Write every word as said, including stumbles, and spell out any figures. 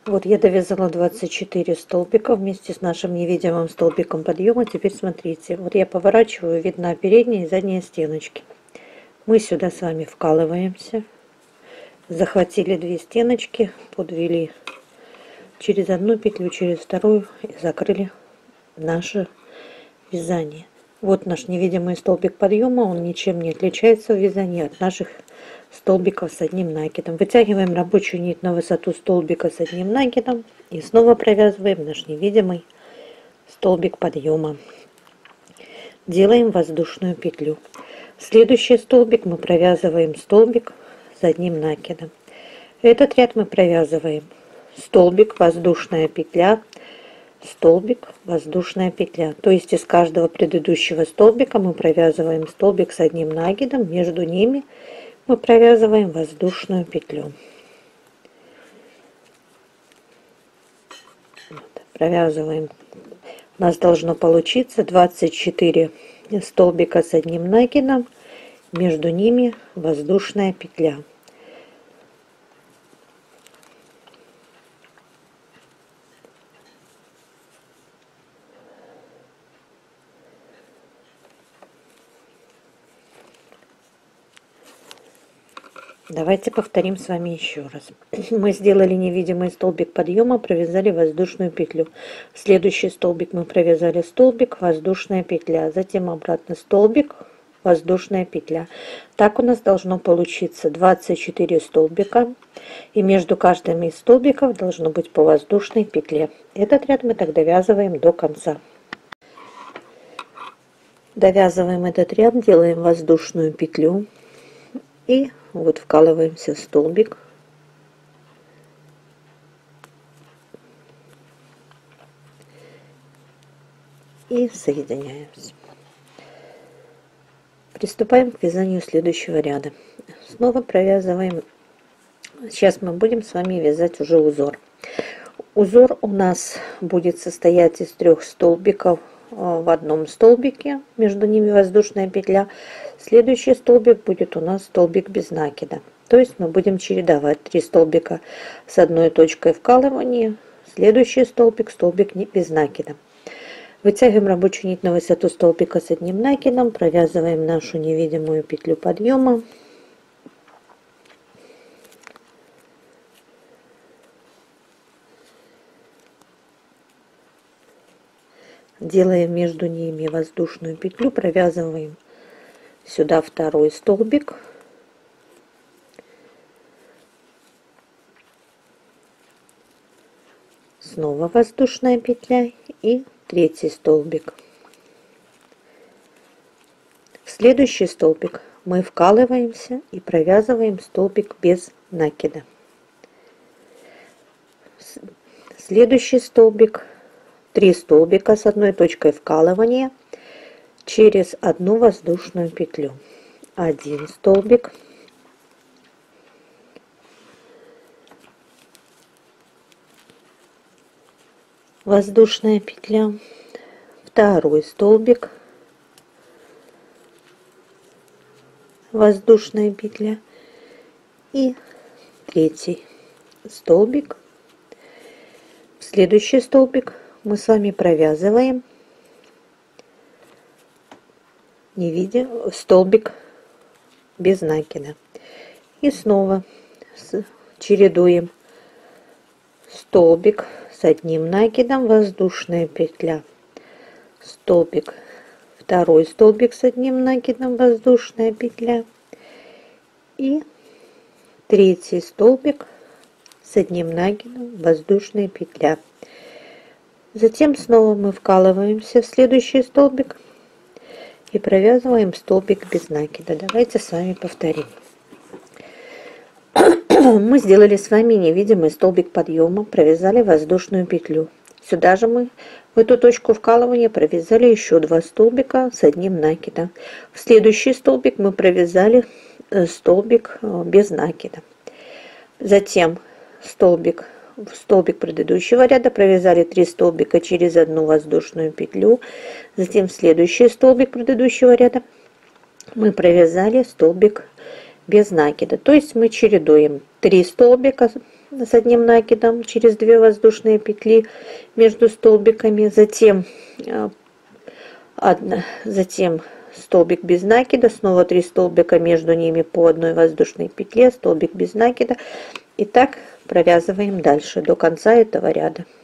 Вот я довязала двадцать четыре столбика вместе с нашим невидимым столбиком подъема. Теперь смотрите, вот я поворачиваю, видно передние и задние стеночки. Мы сюда с вами вкалываемся, захватили две стеночки, подвели через одну петлю, через вторую и закрыли наше вязание. Вот наш невидимый столбик подъема, он ничем не отличается в вязании от наших столбиков с одним накидом. Вытягиваем рабочую нить на высоту столбика с одним накидом и снова провязываем наш невидимый столбик подъема. Делаем воздушную петлю. Следующий столбик мы провязываем столбик с одним накидом. Этот ряд мы провязываем столбик, воздушная петля, столбик, воздушная петля. То есть из каждого предыдущего столбика мы провязываем столбик с одним накидом, между ними мы провязываем воздушную петлю. Вот, провязываем. У нас должно получиться двадцать четыре столбика с одним накидом, между ними воздушная петля. Давайте повторим с вами еще раз. Мы сделали невидимый столбик подъема, провязали воздушную петлю. Следующий столбик мы провязали столбик, воздушная петля, затем обратно столбик, воздушная петля. Так у нас должно получиться двадцать четыре столбика, и между каждым из столбиков должно быть по воздушной петле. Этот ряд мы так довязываем до конца. Довязываем этот ряд, делаем воздушную петлю и вот вкалываемся в столбик, и соединяемся. Приступаем к вязанию следующего ряда. Снова провязываем. Сейчас мы будем с вами вязать уже узор. Узор у нас будет состоять из трех столбиков в одном столбике, между ними воздушная петля. Следующий столбик будет у нас столбик без накида. То есть мы будем чередовать три столбика с одной точкой вкалывания, следующий столбик, столбик без накида. Вытягиваем рабочую нить на высоту столбика с одним накидом, провязываем нашу невидимую петлю подъема. Делаем между ними воздушную петлю, провязываем сюда второй столбик. Снова воздушная петля и третий столбик. В следующий столбик мы вкалываемся и провязываем столбик без накида. Следующий столбик, три столбика с одной точкой вкалывания через одну воздушную петлю. Один столбик, воздушная петля, второй столбик, воздушная петля и третий столбик. Следующий столбик мы с вами провязываем не видя столбик без накида, и снова чередуем столбик с одним накидом, воздушная петля, столбик, второй столбик с одним накидом, воздушная петля и третий столбик с одним накидом, воздушная петля. Затем снова мы вкалываемся в следующий столбик и провязываем столбик без накида. Давайте с вами повторим. Мы сделали с вами невидимый столбик подъема, провязали воздушную петлю. Сюда же мы в эту точку вкалывания провязали еще два столбика с одним накидом. В следующий столбик мы провязали столбик без накида. Затем столбик в столбик предыдущего ряда провязали три столбика через одну воздушную петлю. Затем в следующий столбик предыдущего ряда мы провязали столбик без накида. То есть мы чередуем три столбика с одним накидом через две воздушные петли между столбиками, затем одна, затем столбик без накида, снова три столбика, между ними по одной воздушной петле, столбик без накида. И так провязываем дальше до конца этого ряда.